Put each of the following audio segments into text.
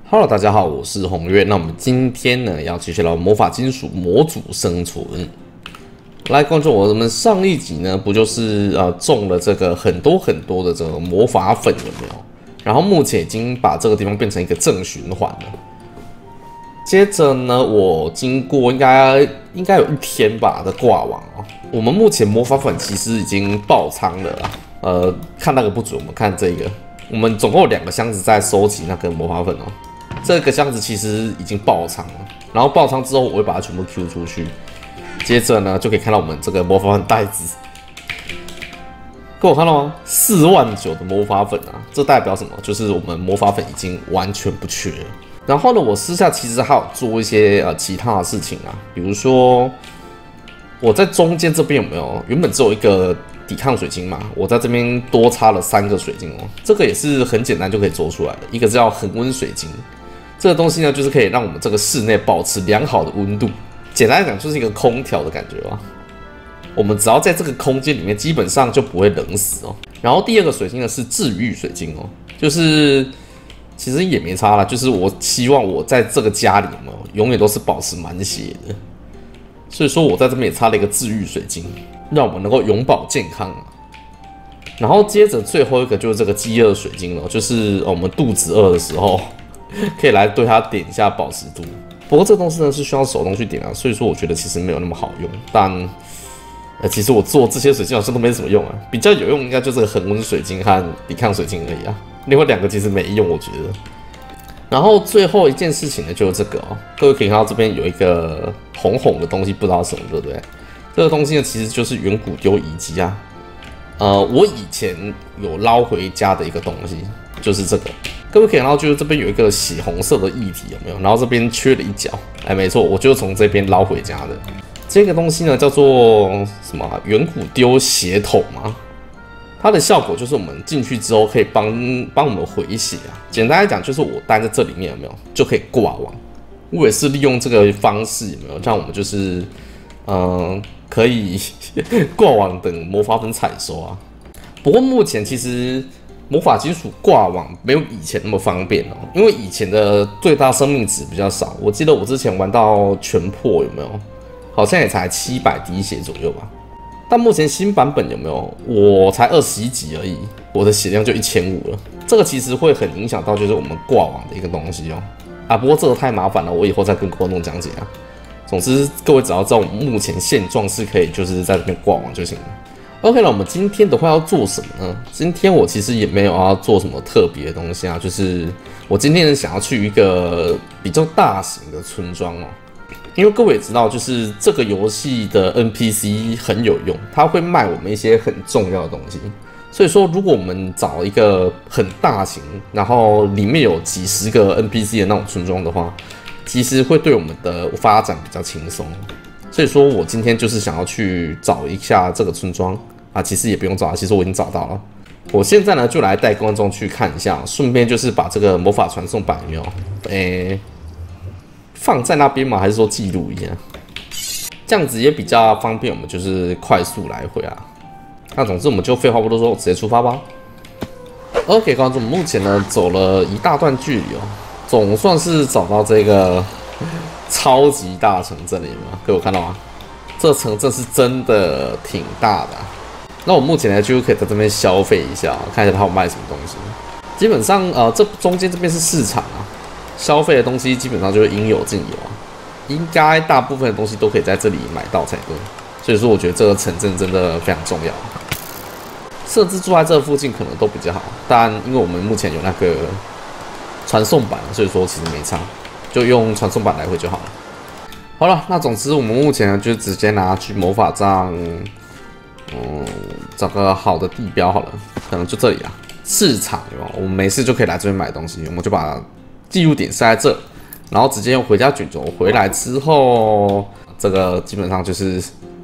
Hello， 大家好，我是红月。那我们今天呢要继续聊魔法金属模组生存。来，观众，我们上一集呢不就是中了这个很多的这个魔法粉有没有？然后目前已经把这个地方变成一个正循环了。接着呢，我经过应该有1天吧的挂网哦，我们目前魔法粉其实已经爆仓了啦。看那个不准，我们看这个，我们总共有2个箱子在收集那个魔法粉哦。这个箱子其实已经爆仓了，然后爆仓之后我会把它全部 Q 出去，接着呢就可以看到我们这个魔法粉袋子。各位看到吗？49000的魔法粉啊，这代表什么？就是我们魔法粉已经完全不缺了。然后呢，我私下其实还有做一些其他的事情啊，比如说我在中间这边有没有？原本只有一个抵抗水晶嘛，我在这边多插了3个水晶哦，这个也是很简单就可以做出来的。一个叫恒温水晶，这个东西呢，就是可以让我们这个室内保持良好的温度。简单来讲，就是一个空调的感觉吧。我们只要在这个空间里面，基本上就不会冷死哦。然后第2个水晶呢是治愈水晶哦，就是其实也没差啦，就是我希望我在这个家里有永远都是保持满血的，所以说我在这边也插了一个治愈水晶，让我们能够永保健康。然后接着最后一个就是这个饥饿水晶了，就是我们肚子饿的时候。可以来对它点一下保持度，不过这个东西呢是需要手动去点啊，所以说我觉得其实没有那么好用。但其实我做这些水晶好像都没什么用啊，比较有用应该就这个恒温水晶和抵抗水晶而已啊，另外2个其实没用，我觉得。然后最后一件事情呢就是这个哦，各位可以看到这边有一个红红的东西，不知道什么，对不对？这个东西呢其实就是远古丢遗迹啊，我以前有捞回家的一个东西，就是这个。各位可以看到，就是这边有一个血红色的液体，有没有？然后这边缺了一角，没错，我就从这边捞回家的。这个东西呢，叫做什么啊？远古丢血桶吗？它的效果就是我们进去之后可以帮我们回血啊。简单来讲，就是我待在这里面有没有就可以挂网。我也是利用这个方式有没有，让我们就是可以挂网等魔法粉采收啊。不过目前其实。魔法金属挂网没有以前那么方便哦，因为以前的最大生命值比较少。我记得我之前玩到全破有没有？好像也才700滴血左右吧。但目前新版本有没有？我才21级而已，我的血量就1500了。这个其实会很影响到就是我们挂网的一个东西哦。不过这个太麻烦了，我以后再跟观众讲解啊。总之，各位只要知道我们目前现状是可以就是在这边挂网就行了。OK 了，我们今天的话要做什么呢？今天我其实也没有要做什么特别的东西啊，就是我今天想要去一个比较大型的村庄哦，因为各位也知道，就是这个游戏的 NPC 很有用，它会卖我们一些很重要的东西。所以说，如果我们找一个很大型，然后里面有几十个 NPC 的那种村庄的话，其实会对我们的发展比较轻松。所以说我今天就是想要去找一下这个村庄啊，其实也不用找，其实我已经找到了。我现在呢就来带观众去看一下，顺便就是把这个魔法传送板有没有，放在那边吗？还是说记录一下？这样子也比较方便，我们就是快速来回啊。那总之我们就废话不多说，直接出发吧。OK， 观众，目前呢走了一大段距离哦，总算是找到这个。超级大城镇里面，各位有看到吗？这城镇是真的挺大的那我目前呢就可以在这边消费一下，看一下它有卖什么东西。基本上这中间这边是市场啊，消费的东西基本上就是应有尽有啊，应该大部分的东西都可以在这里买到才对。所以说，我觉得这个城镇真的非常重要，甚至住在这附近可能都比较好。但因为我们目前有那个传送板，所以说其实没差。就用传送板来回就好了。好了，那总之我们目前呢就直接拿去魔法杖，找个好的地标好了，可能就这里啊，市场有没有？我们没事就可以来这边买东西，我们就把记录点塞在这，然后直接用回家卷轴回来之后，这个基本上就是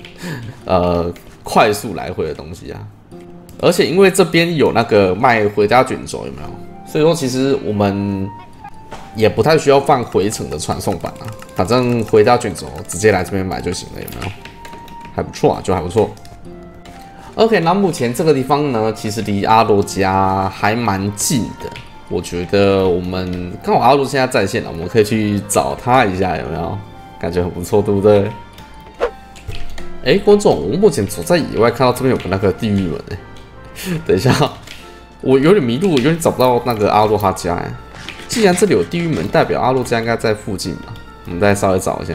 快速来回的东西啊。而且因为这边有那个卖回家卷轴有没有？所以说其实我们。也不太需要放回程的传送板啊，反正回家卷轴直接来这边买就行了，有没有？还不错啊，就还不错。OK， 那目前这个地方呢，其实离阿罗家还蛮近的， 我觉得我们刚好阿路现在在线了，我们可以去找他一下，有没有？感觉很不错，对不对？哎，观众，我目前走在野外，看到这边有个那个地狱门，等一下，我有点迷路，有点找不到那个阿洛他家。既然这里有地狱门，代表阿洛家应该在附近吧？我们再稍微找一下。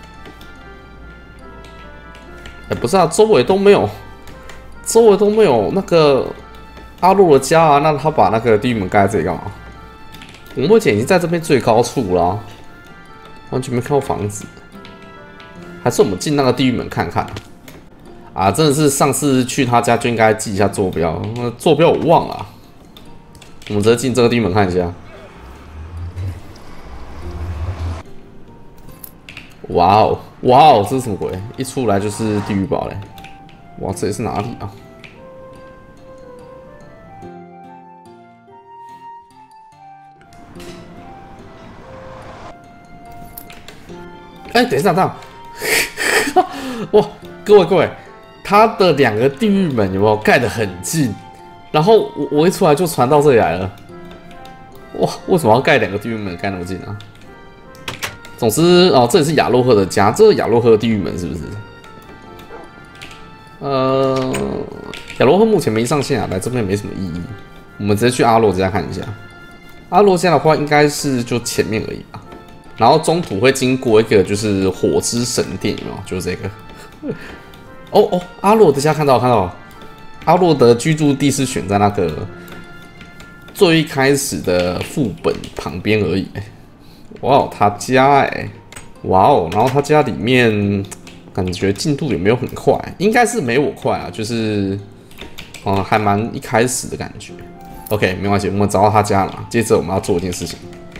哎，不是啊，周围都没有那个阿洛的家啊。那他把那个地狱门盖在这里干嘛？我目前已经在这边最高处了，完全没看到房子。还是我们进那个地狱门看看啊！真的是上次去他家就应该记一下坐标，坐标我忘了。我们直接进这个地狱门看一下。哇哦，哇哦，这是什么鬼？一出来就是地狱堡嘞！哇，这里是哪里啊？哎，等一下，哇，各位，它的2个地狱门有没有盖得很近？然后我一出来就传到这里来了。哇，为什么要盖2个地狱门盖那么近啊？总之哦，这里是亚洛赫的家，这是亚洛赫的地狱门是不是？亚洛赫目前没上线啊，来这边没什么意义。我们直接去阿洛家看一下。阿洛家的话，应该是就前面而已吧。然后中途会经过一个就是火之神殿，有没有？就是这个。哦，阿洛的家看到了，阿洛的居住地是选在那个最一开始的副本旁边而已。哇哦，他家哇哦，然后他家里面感觉进度也没有很快，应该是没我快啊，就是还蛮一开始的感觉。OK， 没关系，我们找到他家了嘛。接着我们要做一件事情，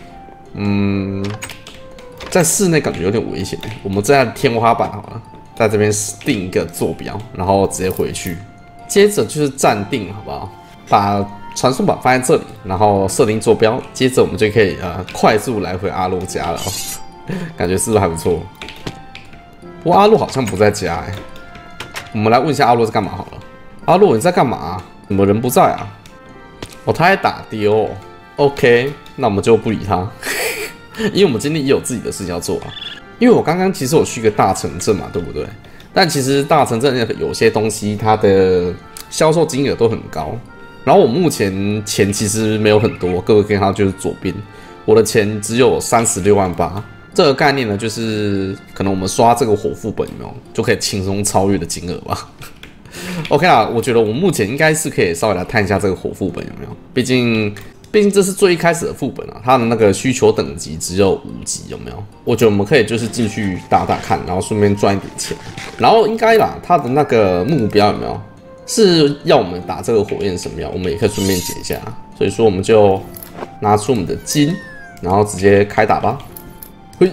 在室内感觉有点危险，我们在天花板好了，在这边定一个坐标，然后直接回去。接着就是暂定，好不好？把传送板放在这里，然后设定坐标，接着我们就可以快速来回阿洛家了。感觉是不是还不错？不过阿洛好像不在家我们来问一下阿洛在干嘛好了。阿洛你在干嘛？怎么人不在啊？哦，他在打丢。OK， 那我们就不理他。因为我们今天也有自己的事情要做啊。因为我刚刚其实有去一个大城镇嘛，对不对？但其实大城镇有些东西它的销售金额都很高，然后我目前钱其实没有很多，各位可以看到就是左边，我的钱只有36万8。这个概念呢，就是可能我们刷这个火副本有没有就可以轻松超越的金额吧。OK 啦，我觉得我目前应该是可以稍微来探一下这个火副本有没有，毕竟这是最一开始的副本啊，它的那个需求等级只有5级，有没有？我觉得我们可以就是进去打打看，然后顺便赚一点钱。然后应该啦，它的那个目标有没有是要我们打这个火焰神庙，我们也可以顺便解一下。所以说我们就拿出我们的金，然后直接开打吧。嘿，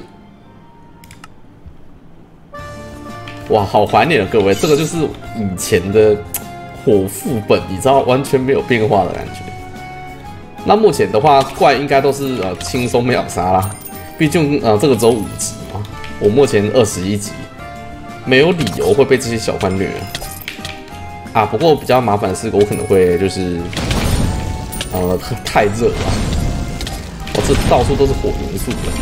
哇，好怀念啊，各位，这个就是以前的火副本，你知道完全没有变化的感觉。那目前的话，怪应该都是轻松秒杀啦，毕竟这个只有5级嘛，我目前21级，没有理由会被这些小怪虐啊。不过比较麻烦的是，我可能会就是太热了，这到处都是火元素的。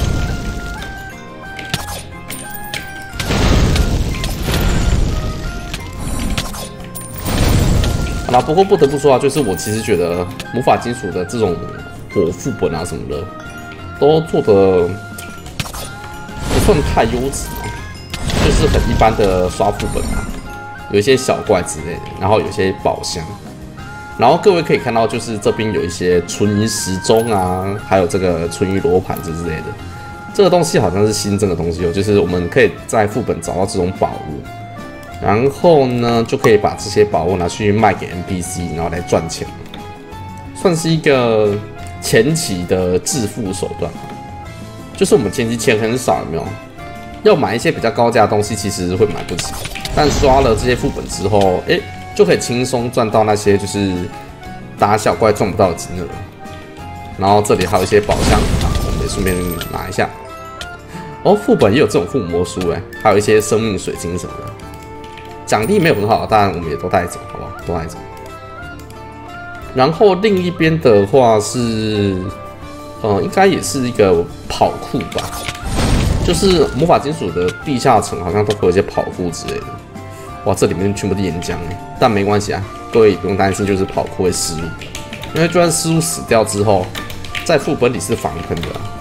那不过不得不说啊，就是我其实觉得魔法金属的这种火副本啊什么的，都做的不算太优质啊，就是很一般的刷副本啊，有一些小怪之类的，然后有些宝箱，然后各位可以看到，就是这边有一些纯银时钟啊，还有这个纯银罗盘之类的，这个东西好像是新增的东西哦，就是我们可以在副本找到这种宝物。然后呢，就可以把这些宝物拿去卖给 NPC， 然后来赚钱，算是一个前期的致富手段。就是我们前期钱很少，有没有？要买一些比较高价的东西，其实会买不起。但刷了这些副本之后，就可以轻松赚到那些就是打小怪赚不到的金额。然后这里还有一些宝箱啊，我们也顺便拿一下。哦，副本也有这种附魔书还有一些生命水晶什么的。奖励没有很好，当然我们也都带走，好不好？都带走。 然后另一边的话是，应该也是一个跑库吧，就是魔法金属的地下层好像都会有一些跑库之类的。哇，这里面全部是岩浆哎，但没关系啊，各位也不用担心，就是跑库会失误，因为就算失误死掉之后，在副本里是防喷的啊。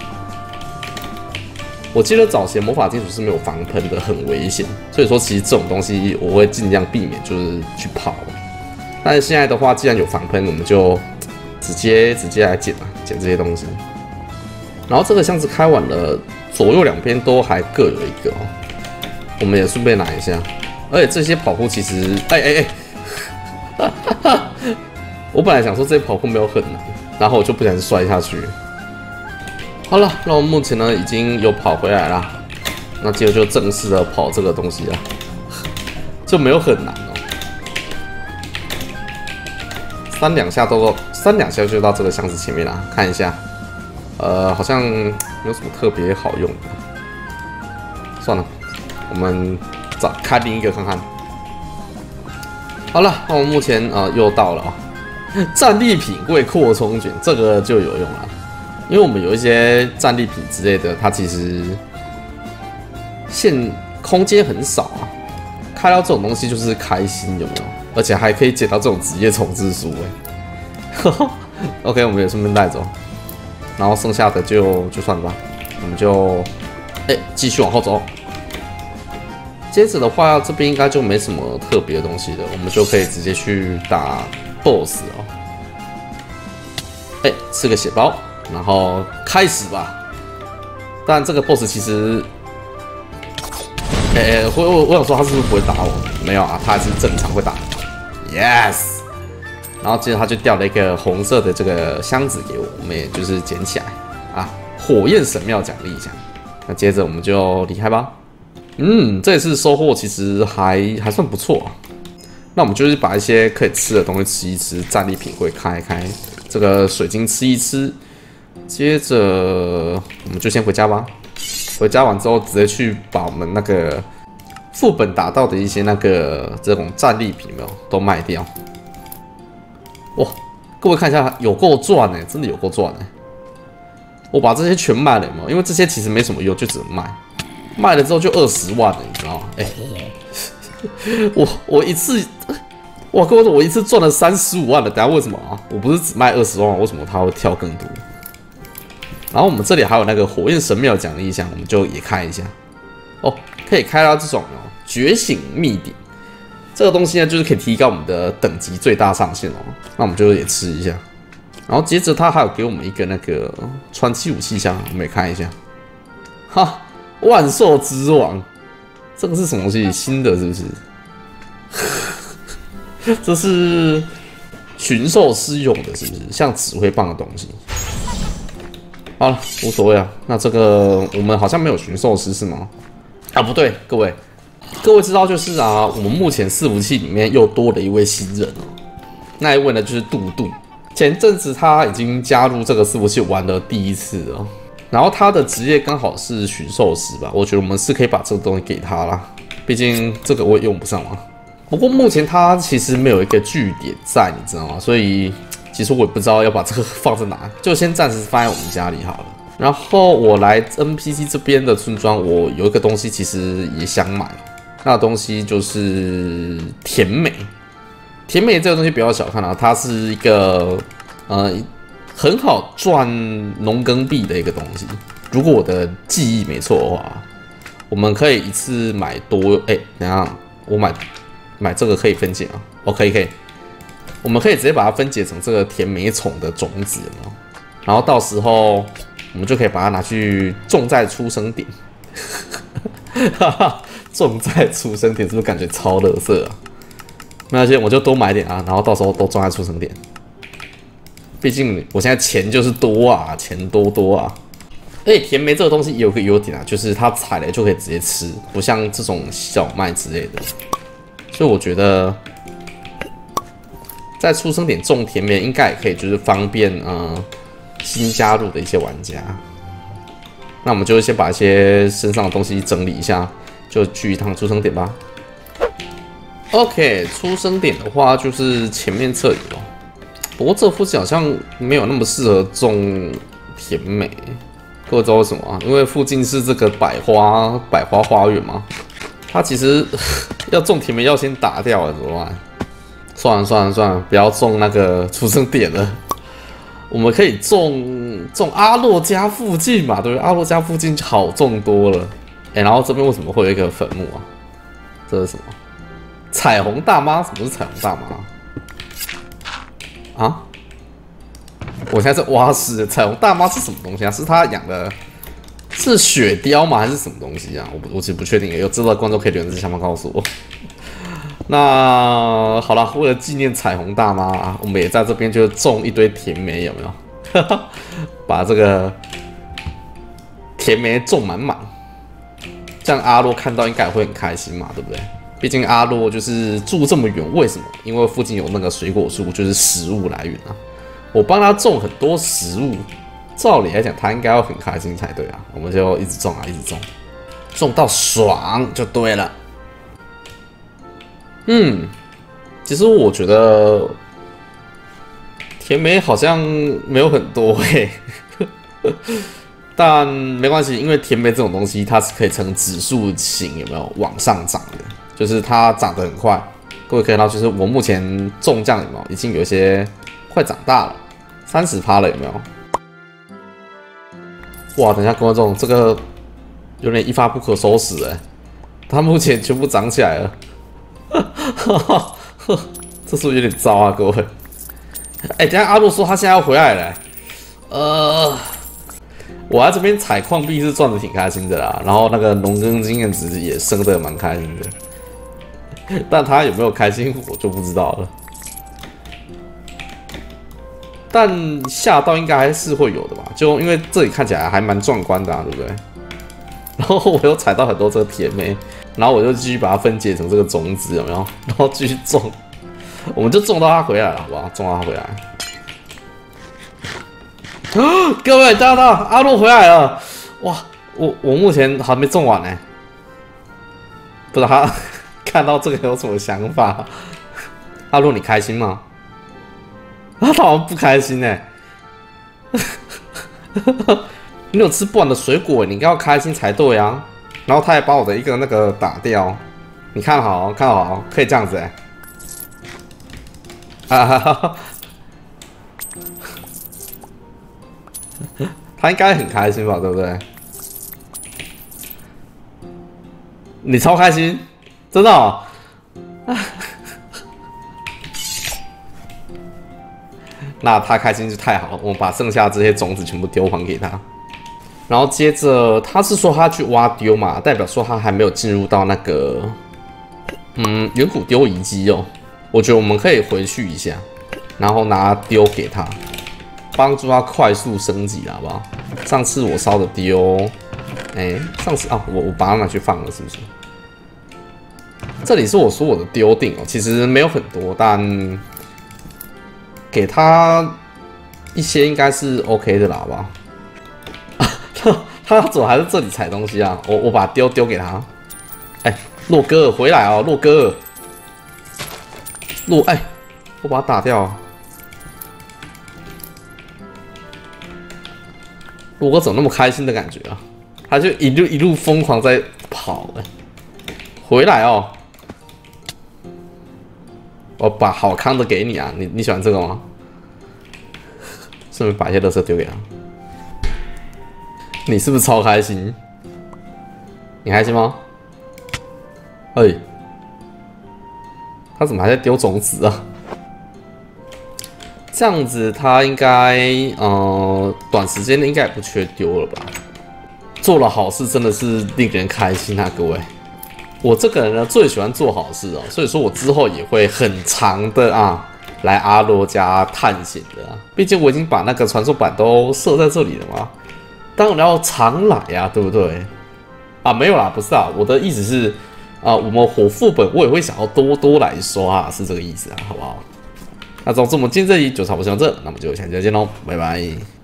我记得早前魔法金属是没有防喷的，很危险，所以说其实这种东西我会尽量避免，就是去跑。但是现在的话，既然有防喷，我们就直接来捡啊，捡这些东西。然后这个箱子开完了，左右两边都还各有一个哦，我们也顺便拿一下。而且这些跑酷其实，我本来想说这些跑酷没有很难，然后我就不小心摔下去。好了，那我们目前呢已经有跑回来了，那接着就正式的跑这个东西了，就没有很难哦，三两下就到这个箱子前面了，看一下，好像没有什么特别好用的，算了，我们开另一个看看。好了，那我们目前又到了战利品柜扩充卷，这个就有用了。因为我们有一些战利品之类的，它其实空间很少啊，开到这种东西就是开心，有没有？而且还可以捡到这种职业重置书OK， 我们也顺便带走，然后剩下的就算了吧，我们就继续往后走。接着的话，这边应该就没什么特别的东西了，我们就可以直接去打 BOSS 哦。吃个血包。然后开始吧，但这个 BOSS 其实，我想说他是不是不会打我？没有啊，他还是正常会打。Yes， 然后接着他就掉了一个红色的这个箱子给我，我们也就是捡起来啊，火焰神庙奖励一下。那接着我们就离开吧。这次收获其实还算不错啊。那我们就是把一些可以吃的东西吃一吃，战利品会开一开，这个水晶吃一吃。接着我们就先回家吧。回家完之后，直接去把我们那个副本打到的一些这种战利品没有都卖掉。哇，各位看一下，有够赚哎，真的有够赚哎！我把这些全卖了有没有？因为这些其实没什么用，就只能卖。卖了之后就20万了，你知道吗？我一次，哇，各位说我一次赚了35万了。等下为什么啊？我不是只卖20万，为什么他会跳更多？然后我们这里还有那个火焰神庙奖励箱，我们就也开一下哦，可以开到这种觉醒秘典，这个东西呢就是可以提高我们的等级最大上限哦。那我们就也吃一下，然后接着他还有给我们一个那个传奇武器箱，我们也看一下。哈，万兽之王，这个是什么东西？新的是不是？这是驯兽师用的，是不是？像指挥棒的东西。好了，无所谓啊。那这个我们好像没有驯兽师是吗？啊，不对，各位知道就是啊，我们目前伺服器里面又多了一位新人哦。那一位呢就是杜杜，前阵子他已经加入这个伺服器玩了第一次了，然后他的职业刚好是驯兽师吧，我觉得我们是可以把这个东西给他啦，毕竟这个我也用不上嘛。不过目前他其实没有一个据点在，你知道吗？所以。其实我也不知道要把这个放在哪，就先暂时放在我们家里好了。然后我来 NPC 这边的村庄，我有一个东西其实也想买，那东西就是甜美。甜美这个东西不要小看啊，它是一个很好赚农耕币的一个东西。如果我的记忆没错的话，我们可以一次买多等一下我买这个可以分解啊，可以。我们可以直接把它分解成这个甜美宠的种子，有没有？然后到时候我们就可以把它拿去种在出生点。种在出生点是不是感觉超垃圾啊？没关系，我就多买点啊，然后到时候都种在出生点。毕竟我现在钱就是多啊，钱多啊。而且甜梅这个东西也有个优点啊，就是它采了就可以直接吃，不像这种小麦之类的。所以我觉得。在出生点种甜梅应该也可以，就是方便新加入的一些玩家。那我们就先把一些身上的东西整理一下，就去一趟出生点吧。OK， 出生点的话就是前面这里哦。 不过这附近好像没有那么适合种甜美，各位知道为什么啊？因为附近是这个百花花园嘛，它其实要种甜梅要先打掉了，怎么办？算了，不要种那个出生点了。我们可以种阿洛家附近嘛，对不对？阿洛家附近好种多了。然后这边为什么会有一个坟墓啊？这是什么？彩虹大妈？什么是彩虹大妈？啊？我现在在挖屎。彩虹大妈是什么东西啊？是他养的，是雪貂吗？还是什么东西啊？我其实不确定，有知道的观众可以留言在下方告诉我。那好了，为了纪念彩虹大妈，我们也在这边就种一堆甜梅，有没有？把这个甜梅种满满，这样阿洛看到应该也会很开心嘛，对不对？毕竟阿洛就是住这么远，为什么？因为附近有那个水果树，就是食物来源啊。我帮他种很多食物，照理来讲他应该要很开心才对啊。我们就一直种啊，一直种，种到爽就对了。其实我觉得甜梅好像没有很多但没关系，因为甜梅这种东西它是可以呈指数型，有没有往上涨的？就是它长得很快。各位可以看到，就是我目前种酱有没有已经有一些快长大了，30%了，有没有？哇，等一下观众，这个有点一发不可收拾它目前全部长起来了。这是不是有点糟啊，各位？等一下阿洛说他现在要回来了，我在这边采矿币是赚的挺开心的啦，然后那个农耕经验值也升的蛮开心的，但他有没有开心我就不知道了。但下到应该还是会有的吧，就因为这里看起来还蛮壮观的，对不对？然后我又采到很多这个甜梅。然后我就继续把它分解成这个种子，有没有？然后继续种，我们就种到它回来了，好不好？种到它回来。各位，大家阿洛回来了！哇，我目前还没种完呢，不知道他看到这个有什么想法？阿洛，你开心吗？他好像不开心呢。你有吃不完的水果，你应该要开心才对啊。然后他还把我的一个那个打掉，你看好，看好，可以这样子他应该很开心吧，对不对？你超开心，真的哦。那他开心就太好了，我们把剩下这些种子全部丢还给他。然后接着他是说他去挖丢嘛，代表说他还没有进入到那个远古丢遗机哦。我觉得我们可以回去一下，然后拿丢给他，帮助他快速升级了，好不好？上次我烧的丢，上次啊，我把它拿去放了，是不是？这里是我说我的丢定哦，其实没有很多，但给他一些应该是 OK 的啦，好不好？他要走还是这里采东西啊？我把丢给他。洛哥回来哦，洛哥，我把他打掉。洛哥怎么那么开心的感觉啊？他就一路疯狂在跑回来哦。我把好康的给你啊，你喜欢这个吗？顺便把一些垃圾丢给他。你是不是超开心？你开心吗？他怎么还在丢种子啊？这样子他应该短时间内应该也不缺丢了吧？做了好事真的是令人开心啊，各位！我这个人呢最喜欢做好事哦，所以说我之后也会很长的来阿洛家探险的毕竟我已经把那个传送板都设在这里了嘛。当然要常来呀，对不对？没有啦，不是我的意思是我们火副本我也会想要多来刷是这个意思好不好？那总之我们今天这集就差不多到这，那么就下期再见喽，拜拜。